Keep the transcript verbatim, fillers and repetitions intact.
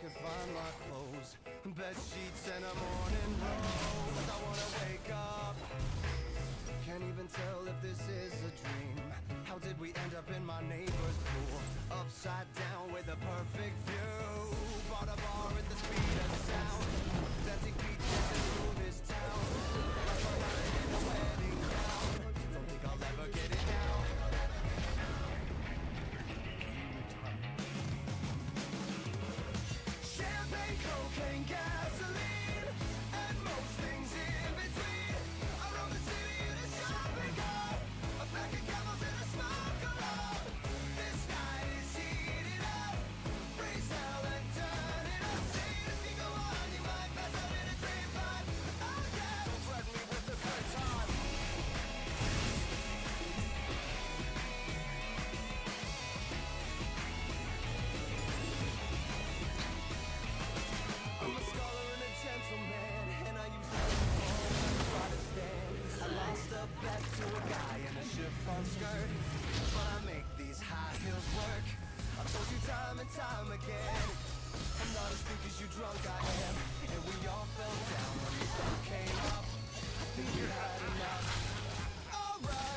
could find my clothes, bed sheets and a morning rose. I wanna wake up, can't even tell if this is a dream. How did we end up in my neighbor's pool? Upside down with a perfect view. Bought a bar at the speed of sound, dancing feet dancing through this town. Lost my mind in the wedding gown, don't think I'll ever get it now. Champagne, cocaine, gasoline, and most things in between. I roam the city in a shopping cart, a pack of camels and a smoke alarm. This night is heating up, raise hell and turn it up. See, if you go on, you might pass out in a dream pipe. Oh yeah, don't threaten me with a good time. I'm a scholar and a gentleman, and I used to try to stand. I lost a bet to a guy in a chiffon skirt, but I make these high heels work. I've told you time and time again, I'm not as weak as you drunk I am. And we all fell down when the sun came up. I think you had enough. Alright.